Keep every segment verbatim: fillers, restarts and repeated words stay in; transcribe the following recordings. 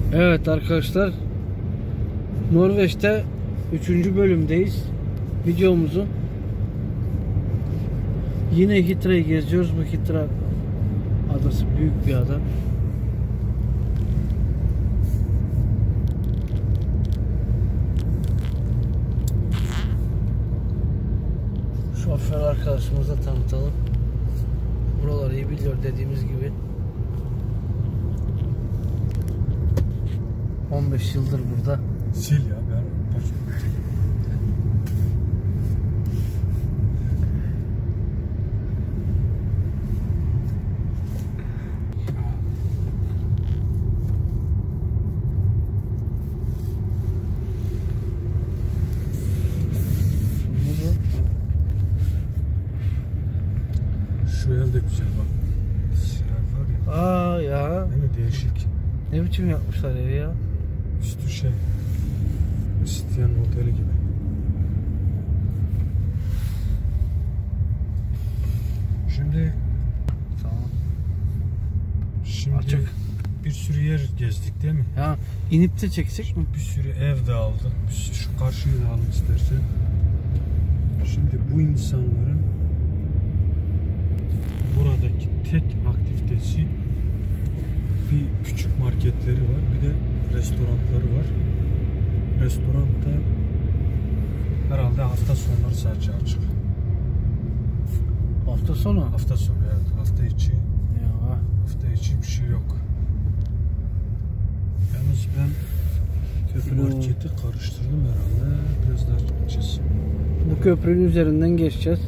Evet arkadaşlar, Norveç'te üçüncü bölümdeyiz videomuzun. Yine Hitra'yı geziyoruz. Bu Hitra adası büyük bir ada. Şoför arkadaşımıza tanıtalım. Buraları iyi biliyor dediğimiz gibi. on beş yıldır burada. Sil ya ben. Şu ev de güzel bak. Silah var ya. Aa ya. Değil mi? Değişik. Ne biçim yapmışlar evi ya? Üstü şey. İsteyen oteli gibi. Şimdi Tamam. Şimdi Açık. bir sürü yer gezdik değil mi? Ya inip de çeksek mi? Bir sürü ev de aldık. Bir sürü, şu karşıyı da alın istersen. Şimdi bu insanların buradaki tek aktivitesi bir küçük marketleri var. Bir de restoranları var. Restoranda herhalde hafta sonları sadece açık. Hafta sonu. Hafta sonu evet. Hafta içi. Ya. Hafta içi bir şey yok. Yalnız ben Köprü marketi karıştırdım herhalde. Biraz daha gideceğiz. Bu köprünün üzerinden geçeceğiz.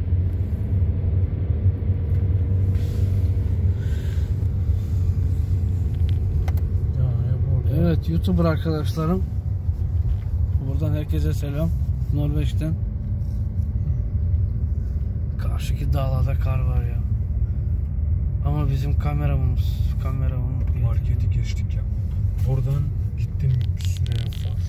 Ya, ya burada. Evet, YouTuber arkadaşlarım. Buradan herkese selam. Norveç'ten. Karşıki dağlarda kar var ya. Ama bizim kameramız, kameramız Marketi geçtik ya. Oradan gittim bir sürü ev var.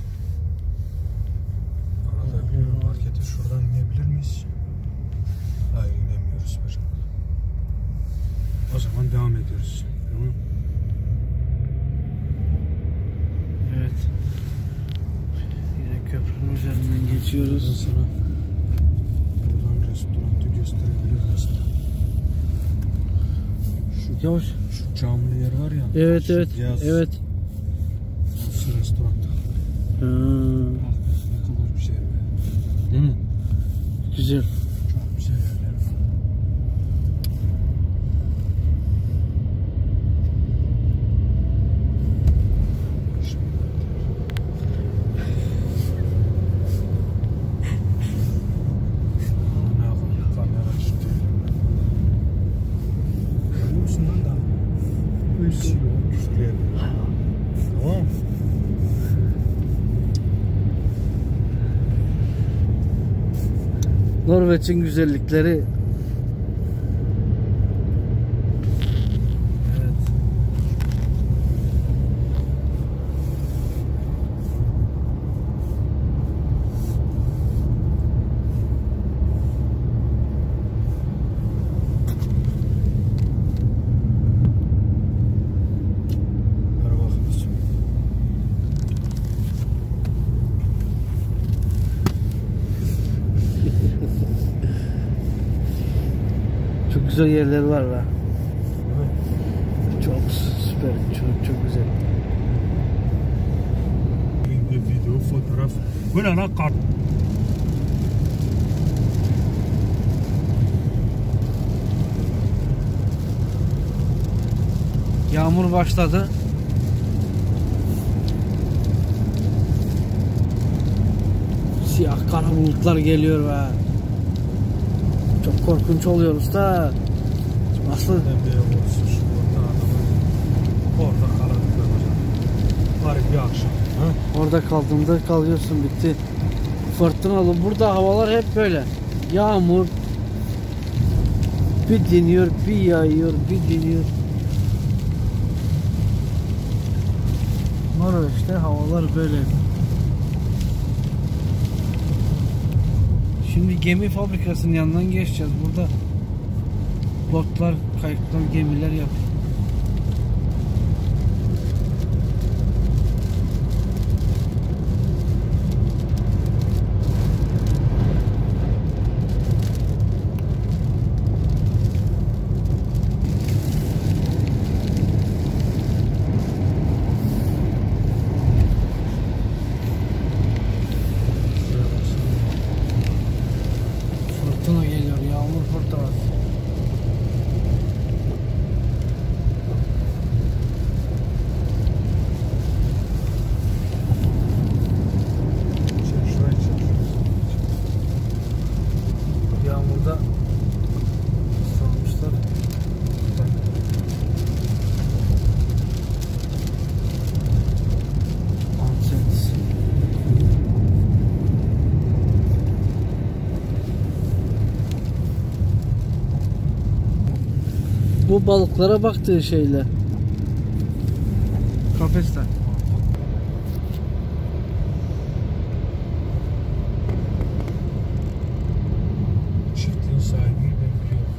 Arada bir markete şuradan inebilir miyiz? Hayır inemiyoruz hocam. O zaman devam ediyoruz. Tamam. Evet. Yine köprünün üzerinden geçiyoruz. Sana buradan restoranı gösterebiliriz aslında. Şu, Yavaş. şu camlı yer var ya. Evet şu evet. beyaz, Evet. Şu restoranda. Ha, Bak ne kadar bir şey be. Değil mi? güzel. Çok güzel yerler var. Ne yapalım? Kamera açtı. Görüyor musun lan da? Bir şey yok. Küfür ediyor. Tamam. Norveç'in güzellikleri. Evet. Merhaba arkadaşım. Çok güzel yerler var be. Evet. Çok süper, çok çok güzel. Bir video, fotoğraf. Bu ne lan kart? Yağmur başladı. Siyah kara bulutlar geliyor be. Çok korkunç oluyor usta. Nasıl? Ne bir olsun şu orta adamı. Orada karanlıklar hocam. Var bir akşam. Ha? Orada kaldığında kalıyorsun, bitti. Fırtınalı. Burada havalar hep böyle. Yağmur bir diniyor, bir yağıyor, bir diniyor. Norveç'te havalar böyle. Şimdi gemi fabrikasının yanından geçeceğiz. Burada botlar, kayıklar, gemiler yapıyor. Bu balıklara baktığı şeyler. Kafesler. Çiftliğin sahibini ben biliyorum.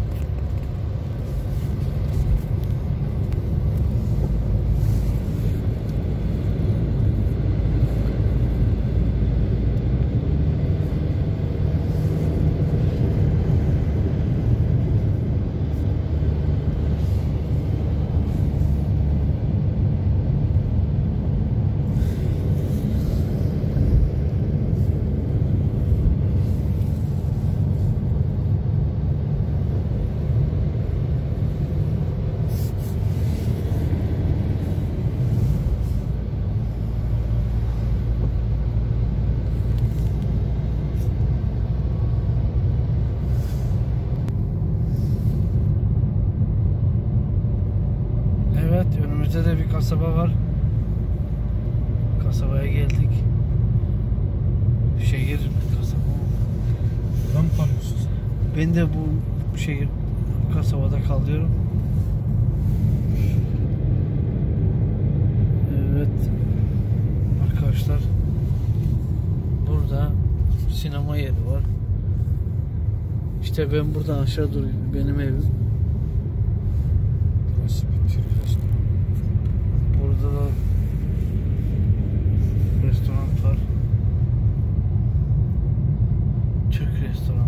Evet, önümüzde de bir kasaba var. Kasabaya geldik. Şehir kasaba. Buradan mı kalıyorsun sen? Ben de bu şehir kasabada kalıyorum. Evet. Arkadaşlar, burada sinema yeri var. İşte ben buradan aşağı doğru benim evim. Burası bir Türk restoranı. Burada da restoran var. Türk restoranı.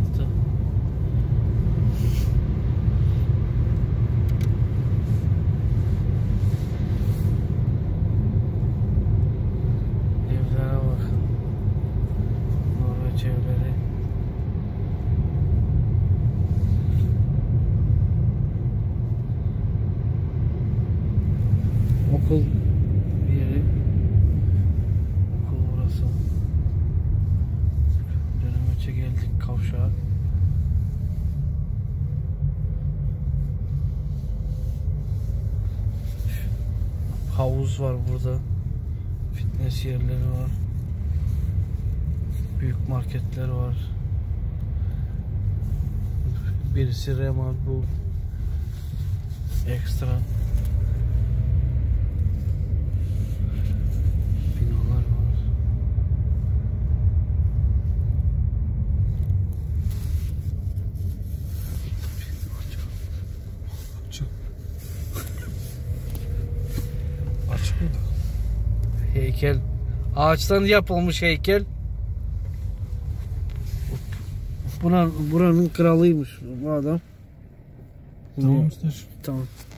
Evlere bakın. Norveç evleri. Okul yeri. Okul burası. Dönemeçe geldik kavşağa. Havuz var burada. Fitness yerleri var. Büyük marketler var. Birisi Rema, bu ekstra. Binalar var. Açık. Açık mı da? Heykel. Ağaçtan yapılmış heykel. Buna, buranın kralıymış bu adam. Tamam usta. Tamam.